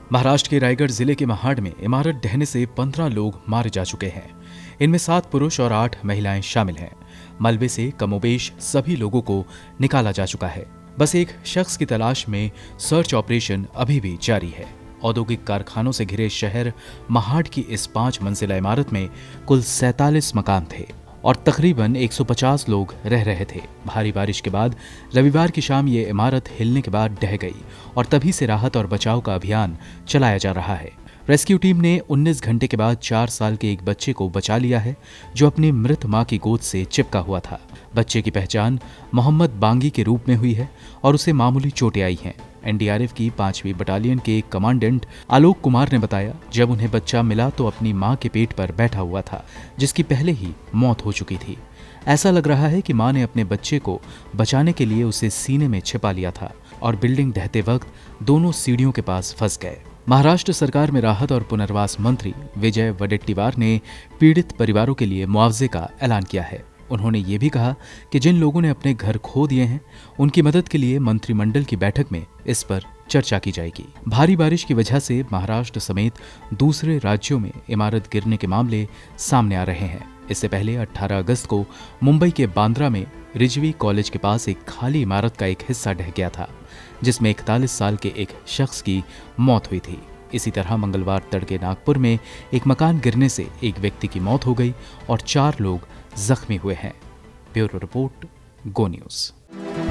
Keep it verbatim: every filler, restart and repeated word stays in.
महाराष्ट्र के रायगढ़ जिले के महाड में इमारत ढहने से पंद्रह लोग मारे जा चुके हैं। इनमें सात पुरुष और आठ महिलाएं शामिल हैं। मलबे से कमोबेश सभी लोगों को निकाला जा चुका है। बस एक शख्स की तलाश में सर्च ऑपरेशन अभी भी जारी है। औद्योगिक कारखानों से घिरे शहर महाड की इस पांच मंजिला इमारत में कुल सैंतालीस मकान थे और तकरीबन एक सौ पचास लोग रह रहे थे। भारी बारिश के बाद रविवार की शाम ये इमारत हिलने के बाद ढह गई और तभी से राहत और बचाव का अभियान चलाया जा रहा है। रेस्क्यू टीम ने उन्नीस घंटे के बाद चार साल के एक बच्चे को बचा लिया है, जो अपनी मृत मां की गोद से चिपका हुआ था। बच्चे की पहचान मोहम्मद बांगी के रूप में हुई है और उसे मामूली चोटें आई हैं। एन डी आर एफ की पांचवीं बटालियन के कमांडेंट आलोक कुमार ने बताया, जब उन्हें बच्चा मिला तो अपनी मां के पेट पर बैठा हुआ था, जिसकी पहले ही मौत हो चुकी थी। ऐसा लग रहा है कि मां ने अपने बच्चे को बचाने के लिए उसे सीने में छिपा लिया था और बिल्डिंग ढहते वक्त दोनों सीढ़ियों के पास फंस गए। महाराष्ट्र सरकार में राहत और पुनर्वास मंत्री विजय वडेट्टीवार ने पीड़ित परिवारों के लिए मुआवजे का ऐलान किया है। उन्होंने ये भी कहा कि जिन लोगों ने अपने घर खो दिए हैं, उनकी मदद के लिए मंत्रिमंडल की बैठक में इस पर चर्चा की जाएगी। भारी बारिश की वजह से महाराष्ट्र समेत दूसरे राज्यों में इमारत गिरने के मामले सामने आ रहे हैं। इससे पहले अठारह अगस्त को मुंबई के बांद्रा में रिजवी कॉलेज के पास एक खाली इमारत का एक हिस्सा ढह गया था, जिसमें इकतालीस साल के एक शख्स की मौत हुई थी। इसी तरह मंगलवार तड़के नागपुर में एक मकान गिरने से एक व्यक्ति की मौत हो गई और चार लोग जख्मी हुए हैं। Bureau report, go news.